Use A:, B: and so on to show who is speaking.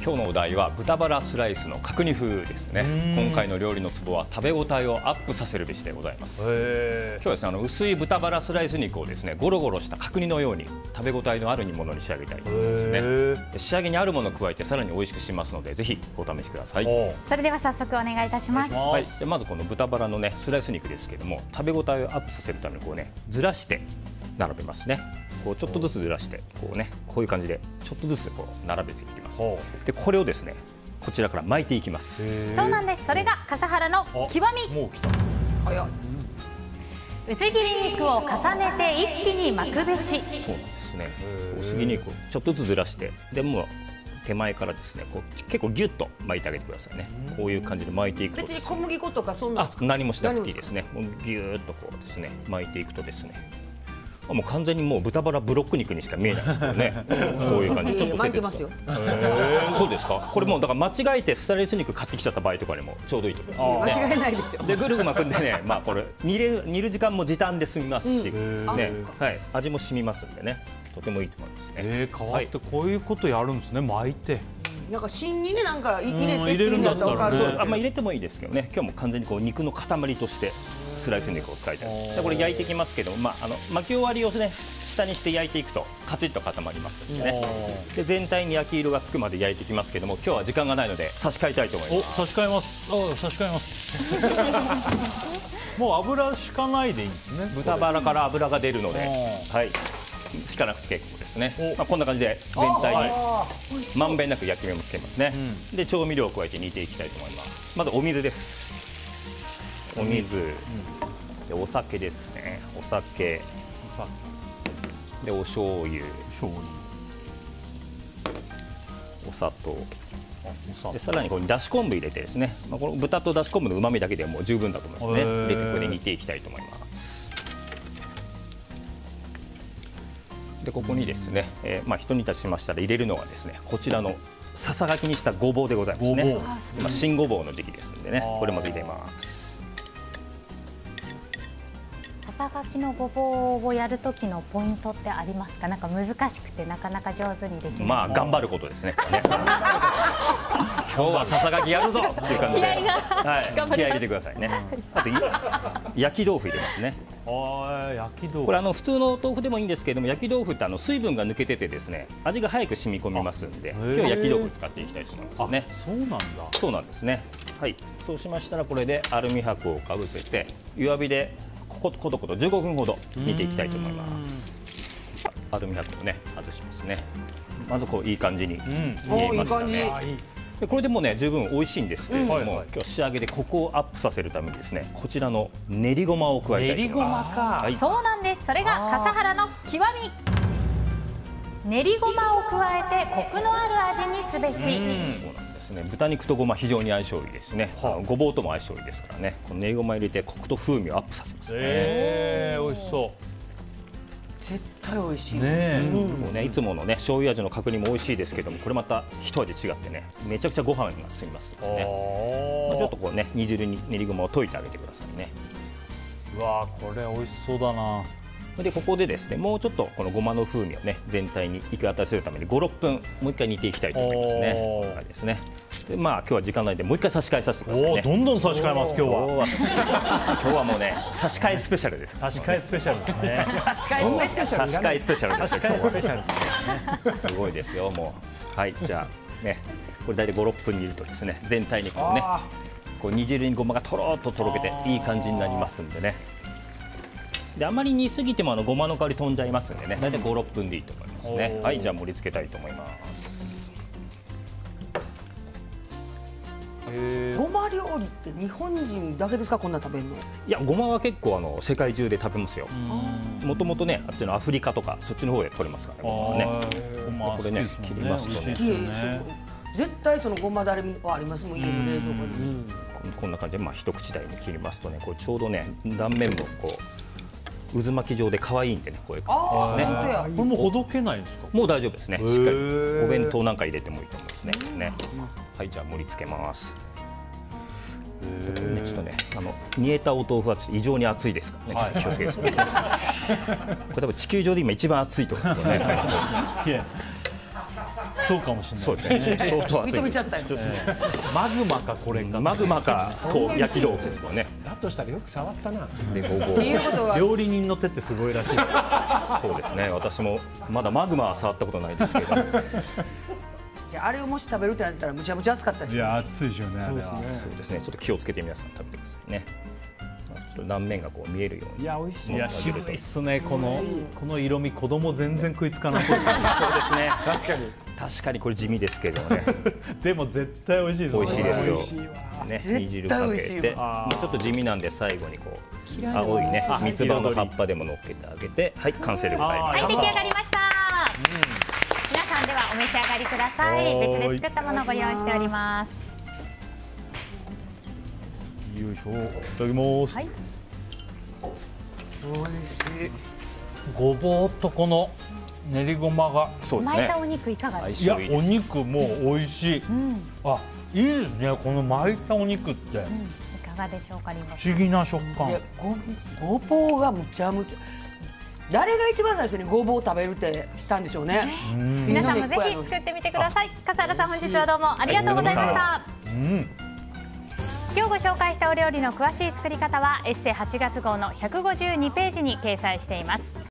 A: 今日のお題は豚バラスライスの角煮風ですね。今回の料理のツボは食べ応えをアップさせるべしでございます。今日はですね、薄い豚バラスライス肉をですね、ゴロゴロした角煮のように食べ応えのある煮物に仕上げたいと思いますね。仕上げにあるものを加えてさらに美味しくしますので、ぜひお試しください。
B: それでは早速お願いいたします。
A: はい、でまずこの豚バラのねスライス肉ですけども、食べ応えをアップさせるためにこうねずらして並べますね。こうちょっとずつずらしてこういう感じでちょっとずつこう並べていきます。でこれをですねこちらから巻いていきます。
B: そうなんです。それが笠原の極み。
C: もう来た。
B: 薄切り肉を重ねて一気に巻くべし。
A: そうなんですね。薄切り肉をちょっとずつずらして、でもう手前からですねこう結構ギュッと巻いてあげてくださいね。こういう感じで巻いていくとですね、
D: 別に小麦粉とかそんな
A: 何もしなくていいですね。もうギューッとこうですね巻いていくとですね、もう完全にもう豚バラブロック肉にしか見えないですからね。こういう感じでちょっと
D: 巻いてますよ。
A: そうですか。これもうだから間違えてスライス肉買ってきちゃった場合とかにもちょうどいいと思いますね。
D: 間違いないですよ。
A: でぐるぐる巻くんでね、まあこれ煮る時間も時短で済みますし、ね、はい、味も染みますんでね、とてもいいと思いますね。
C: 変わってこういうことやるんですね。巻いて。
D: なんか芯にねなんか入れて
C: 入れるんだったらね。
A: そう、入れてもいいですけどね。今日も完全にこう肉の塊としてスライス肉を使いたいです。でこれ焼いていきますけど、巻き終わりをね下にして焼いていくとカチッと固まりますんでね。で全体に焼き色がつくまで焼いていきますけども、今日は時間がないので差し替えたいと思います。
C: 差し替えます。差し替えます。もう油しかないでいいんですね。
A: 豚バラから油が出るので、はい、引かなくて結構ですね。こんな感じで全体にまんべんなく焼き目もつけますね。で調味料を加えて煮ていきたいと思います。まずお水です。お水、でお酒ですね。お酒でお醤油、お砂糖でさらにここにだし昆布入れてですね、この豚とだし昆布のうまみだけでもう十分だと思いますね。入れてここで煮ていきたいと思います。でここにですね、ひと煮立ちしましたら入れるのはですね、こちらのささがきにしたごぼうでございますね。今新ごぼうの時期ですんでね、これまず入れます。
B: ささがきのごぼうをやる時のポイントってありますか？なんか難しくてなかなか上手にできない。
A: まあ頑張ることですね。今日はささがきやるぞっていう感じで、気合い入れてくださいね。あと焼き豆腐入れますね。
C: 焼き豆腐。
A: これ普通の豆腐でもいいんですけども、焼き豆腐って水分が抜けててですね、味が早く染み込みますんで、今日は焼き豆腐使っていきたいと思いますね。
C: そうなんだ。
A: そうなんですね。はい。そうしましたらこれでアルミ箔をかぶせて弱火でことこと15分ほど煮ていきたいと思います。アルミ箔をね外しますね。まずこういい感じに煮えましたね。でこれでもうね十分美味しいんですけれども、今日仕上げでコクをアップさせるためにですね、こちらの練りごまを加えたいと思います。
B: そうなんです。それが笠原の極み。練りごまを加えてコクのある味にすべし。
A: そうなんですね。豚肉とごま非常に相性いいですね。ごぼうとも相性いいですからね。この練りごま入れてコクと風味をアップさせますね。
C: 美味しそう。
D: 絶対美味しい。
A: もうねいつものね醤油味の角煮も美味しいですけども、これまた一味違ってねめちゃくちゃご飯が進みますのでね。ちょっとこうね煮汁に練りごまを溶いてあげてくださいね。
C: うわこれ美味しそうだな。
A: でここでですねもうちょっとこのごまの風味をね全体に行き渡らせるために5、6分もう一回煮ていきたいと思いますね。こんな感じですね。で今日は時間ないんでもう一回差し替えさせてくださいね。
C: どんどん差し替えます今日は。
A: 今日はもうね差し替えスペシャルです。
C: 差し替えスペシャルですね。
A: 差し替えスペシャルです。
C: 差し替えスペシャルですね。
A: すごいですよもう。はい、じゃあねこれ大体5、6分煮るとですね全体にこうねこう煮汁にごまがとろっととろけていい感じになりますんでね。であまり煮すぎてもごまの香り飛んじゃいますんでね、大体5、6分でいいと思いますね。はい、じゃあ盛り付けたいと思います。
D: ごま料理って日本人だけですか、こんな食べるの？
A: いやごまは結構世界中で食べますよ。もともとねあっちのアフリカとかそっちの方で取れますからね。これね切りますとね。
D: 絶対そのごまだれはありますもん家の冷蔵庫に。
A: こんな感じで一口大に切りますとね、これちょうどね断面もこう渦巻き状で可愛いんでね、こういう感じですね。
C: これもほどけないんですか？
A: もう大丈夫ですね。しっかりお弁当なんか入れてもいいと思いますね。はい、じゃあ盛り付けます。ちょっとね煮えたお豆腐は異常に熱いですからね。気をつけてください。これ多分地球上で今一番熱いと思うんですよね。
C: そそうかもしれない。
A: そうですね。相当熱い。
D: 認めちゃったよ
C: マグマかこれか。
A: マグマかと焼き豆腐ですよね。
E: だとしたらよく触ったな。
A: でごぼう。
D: っていうことは
C: 料理人の手ってすごいらしい。
A: そうですね。私もまだマグマは触ったことないですけど。
D: じゃああれをもし食べるってなったらむちゃむちゃ熱かったでしょ。
C: いや熱いでしょうね。あれは。
A: そうですね。ちょっと気をつけて皆さん食べてくださいね。ちょっと断面がこう見えるように。
E: いや美味しい。
C: いや渋いっすね。この色味子供全然食いつかなそうです。
A: そうですね。
E: 確かに
A: 確かにこれ地味ですけどね。
C: でも絶対美味しいですよ。
A: 美味しいですよ
E: 美味しいわ。
A: ね、
D: 絶対
A: 煮汁かけ
D: 美味しい
A: て、
C: わ
A: ちょっと地味なんで最後にこう
D: 嫌いな
A: 青いね
C: あ
A: 三つ葉の葉っぱでも乗っけてあげて、はい完成でございます。
B: はい、出来上がりました。皆さんではお召し上がりください。別で作ったものをご用意しております。
C: よいしょ。いただきます。
B: はい。
D: 美味しい。
C: ごぼうとこの練りごまが。
A: そうですね
B: 巻いた。お肉いかがですか。
C: いやお
A: 相性いいです。
C: 肉も美味しい。
B: うん、
C: あいいですね。この巻いたお肉って
B: いかがでしょうか、リンゴさん。
C: 不思議な食感
D: いや。ごぼうがむちゃむちゃ。誰が一番最初にごぼうを食べるってしたんでしょうね。
B: 皆さんもぜひ作ってみてください。笠原さん、本日はどうもありがとうございました。
C: うん。
B: 今日ご紹介したお料理の詳しい作り方はエッセ8月号の152ページに掲載しています。